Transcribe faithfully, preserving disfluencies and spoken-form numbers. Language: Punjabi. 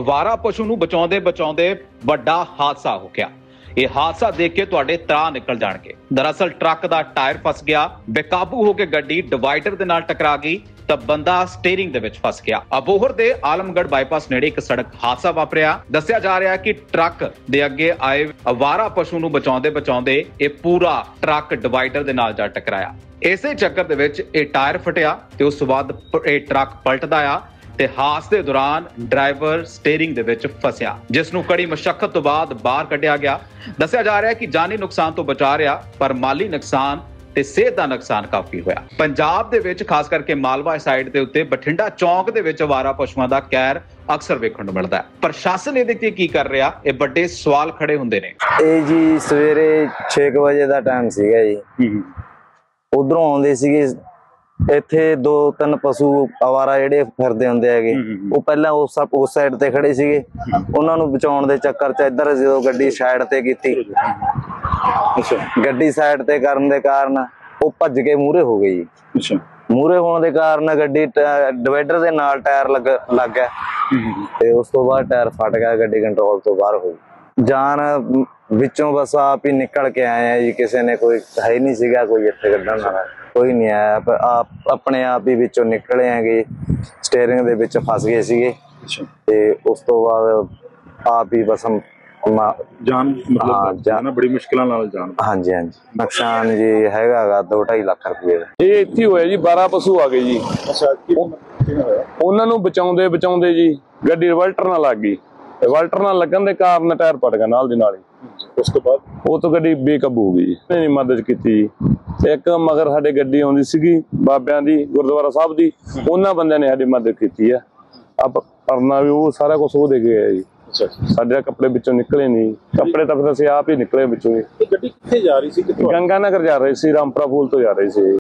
ਅਵਾਰਾ ਪਸ਼ੂ ਨੂੰ ਬਚਾਉਂਦੇ ਬਚਾਉਂਦੇ ਵੱਡਾ ਹਾਦਸਾ ਹੋ ਗਿਆ। ਇਹ ਹਾਦਸਾ ਦੇਖ ਕੇ ਤੁਹਾਡੇ ਤਰਾਹ ਨਿਕਲ ਜਾਣਗੇ। ਦਰਅਸਲ ਟਰੱਕ ਦਾ ਟਾਇਰ ਫਸ ਗਿਆ, ਬੇਕਾਬੂ ਹੋ ਕੇ ਗੱਡੀ ਡਿਵਾਈਡਰ ਦੇ ਨਾਲ ਟਕਰਾ ਗਈ ਤਾਂ ਬੰਦਾ ਸਟੀਅਰਿੰਗ ਦੇ ਵਿੱਚ ਫਸ ਗਿਆ। ਅਬੋਹਰ ਦੇ ਆਲਮਗੜ੍ਹ ਬਾਈਪਾਸ ਨੇੜੇ ਇੱਕ ਸੜਕ ਹਾਦਸਾ ਵਾਪਰਿਆ। ਦੱਸਿਆ ਜਾ ਰਿਹਾ ਹੈ ਕਿ ਟਰੱਕ ਦੇ ਅੱਗੇ ਆਏ ਅਵਾਰਾ ਪਸ਼ੂ ਨੂੰ ਬਚਾਉਂਦੇ ਬਚਾਉਂਦੇ ਇਹ ਪੂਰਾ ਟਰੱਕ ਡਿਵਾਈਡਰ ਦੇ ਨਾਲ ਜਾ ਟਕਰਾਇਆ। ਇਸੇ ਚੱਕਰ ਦੇ ਵਿੱਚ ਇਹ ਟਾਇਰ ਫਟਿਆ ਤੇ ਉਸ ਤੋਂ ਬਾਅਦ ਇਹ ਟਰੱਕ ਪਲਟਦਾ ਆ ਤੇ ਹਾਦਸੇ ਦੌਰਾਨ ਡਰਾਈਵਰ ਸਟੀਅਰਿੰਗ ਦੇ ਵਿੱਚ ਫਸਿਆ, ਜਿਸ ਨੂੰ ਕੜੀ ਮੁਸ਼ੱਕਤ ਤੋਂ ਬਾਅਦ ਬਾਹਰ ਕੱਢਿਆ ਗਿਆ। ਦੱਸਿਆ ਜਾ ਰਿਹਾ ਹੈ ਕਿ ਜਾਨੀ ਨੁਕਸਾਨ ਤੋਂ ਬਚਾ ਰਿਹਾ, ਪਰ ਮਾਲੀ ਨੁਕਸਾਨ ਤੇ ਸਿਹਤ ਦਾ ਨੁਕਸਾਨ ਕਾਫੀ ਹੋਇਆ। ਪੰਜਾਬ ਦੇ ਵਿੱਚ ਖਾਸ ਕਰਕੇ ਮਾਲਵਾ ਸਾਈਡ ਦੇ ਉੱਤੇ ਬਠਿੰਡਾ ਚੌਂਕ ਦੇ ਵਿੱਚ ਅਵਾਰਾ ਪਸ਼ੂਆਂ ਦਾ ਕਹਿਰ ਅਕਸਰ ਵੇਖਣ ਨੂੰ ਮਿਲਦਾ ਹੈ। ਪ੍ਰਸ਼ਾਸਨ ਇਹਦੇ ਤੇ ਕੀ ਕਰ ਰਿਹਾ, ਇਹ ਵੱਡੇ ਸਵਾਲ ਖੜੇ ਹੁੰਦੇ ਨੇ। ਇਹ ਜੀ ਸਵੇਰੇ ਛੇ ਵਜੇ ਦਾ ਟਾਈਮ ਸੀਗਾ ਜੀ। ਉਧਰੋਂ ਆਉਂਦੇ ਸੀਗੇ, ਇੱਥੇ ਦੋ ਤਿੰਨ ਪਸ਼ੂ ਅਵਾਰਾ ਜਿਹੜੇ ਫਿਰਦੇ ਹੁੰਦੇ ਹੈਗੇ, ਉਹ ਪਹਿਲਾਂ ਉਸ ਉਸ ਸਾਈਡ ਤੇ ਖੜੇ ਸੀਗੇ। ਉਹਨਾਂ ਨੂੰ ਬਚਾਉਣ ਦੇ ਚੱਕਰ ਚ ਇੱਧਰ ਜਦੋਂ ਗੱਡੀ ਸਾਈਡ ਤੇ ਕੀਤੀ, ਗੱਡੀ ਸਾਈਡ ਤੇ ਕਰਨ ਦੇ ਕਾਰਨ ਉਹ ਭੱਜ ਕੇ ਮੂਹਰੇ ਹੋ ਗਈ ਜੀ। ਮੂਹਰੇ ਹੋਣ ਦੇ ਕਾਰਨ ਗੱਡੀ ਡਿਵਾਈਡਰ ਦੇ ਨਾਲ ਟਾਇਰ ਲੱਗ ਲੱਗ ਗਿਆ ਤੇ ਉਸ ਤੋਂ ਬਾਅਦ ਟਾਇਰ ਫਟ ਗਿਆ, ਗੱਡੀ ਕੰਟਰੋਲ ਤੋਂ ਬਾਹਰ ਹੋ ਗਈ। ਜਾਨ ਵਿੱਚੋਂ ਬਸ ਆਪ ਹੀ ਨਿਕਲ ਕੇ ਆਏ ਆ ਜੀ। ਕਿਸੇ ਨੇ ਕੋਈ ਹੈ ਹੀ ਨਹੀਂ ਸੀਗਾ ਕੋਈ ਇੱਥੇ ਕੱਢਣ ਵਾਲਾ, ਕੋਈ ਨਹੀਂ ਆਇਆ। ਪਰ ਆਪ ਆਪਣੇ ਆਪ ਹੀ ਵਿੱਚੋਂ ਨਿਕਲੇ ਹੈਗੇ, ਸਟੀਅਰਿੰਗ ਦੇ ਵਿੱਚ ਫਸ ਗਏ ਸੀਗੇ ਤੇ ਉਸ ਤੋਂ ਬਾਅਦ ਆਪ ਹੀ ਬਸ ਜਾਨ ਮਤਲਬ ਜਾਨ ਬੜੀ ਮੁਸ਼ਕਿਲਾਂ ਨਾਲ ਜਾਨ। ਹਾਂਜੀ ਹਾਂਜੀ ਨੁਕਸਾਨ ਜੀ ਹੈਗਾ ਗਾ ਦੋ ਢਾਈ ਲੱਖ ਰੁਪਏ ਦਾ। ਇਹ ਇੱਥੇ ਹੋਇਆ ਜੀ, ਬਾਰਾਂ ਪਸ਼ੂ ਆ ਗਏ ਜੀ। ਅੱਛਾ, ਕਿਵੇਂ ਹੋਇਆ? ਉਹਨਾਂ ਨੂੰ ਬਚਾਉਂਦੇ ਬਚਾਉਂਦੇ ਜੀ ਗੱਡੀ ਰਿਵਲਟਰ ਨਾਲ ਲੱਗ ਗਈ। ਰਿਵਲਟਰ ਨਾਲ ਲੱਗਣ ਦੇ ਕਾਰਨ ਟਾਇਰ ਪਟ ਗਿਆ ਨਾਲ ਦੀ ਨਾਲ ਹੀ। ਉਸ ਤੋਂ ਬਾਅਦ ਉਹ ਤੋਂ ਗੱਡੀ ਬੇਕਾਬੂ ਹੋ ਗਈ ਜੀ। ਇਹਨੇ ਮਦਦ ਕੀਤੀ। ਇੱਕ ਮਗਰ ਸਾਡੇ ਗੱਡੀ ਆਉਂਦੀ ਸੀਗੀ ਬਾਬਿਆਂ ਦੀ, ਗੁਰਦੁਆਰਾ ਸਾਹਿਬ ਦੀ, ਉਹਨਾਂ ਬੰਦਿਆਂ ਨੇ ਸਾਡੀ ਮਦਦ ਕੀਤੀ ਆ। ਆਪ ਕਰਨਾ ਵੀ ਉਹ ਸਾਰਾ ਕੁਛ ਉਹ ਦੇ ਕੇ ਆਇਆ ਜੀ। ਸਾਡੇ ਕੱਪੜੇ ਵਿੱਚੋਂ ਨਿਕਲੇ ਨਹੀਂ, ਕੱਪੜੇ ਤਾਂ ਫਿਰ ਅਸੀਂ ਆਪ ਹੀ ਨਿਕਲੇ ਵਿੱਚੋਂ। ਗੱਡੀ ਕਿੱਥੇ ਜਾ ਰਹੀ ਸੀ? ਗੰਗਾ ਨਗਰ ਜਾ ਰਹੀ ਸੀ, ਰਾਮਪੁਰਾ ਫੂਲ ਤੋਂ ਜਾ ਰਹੀ ਸੀ।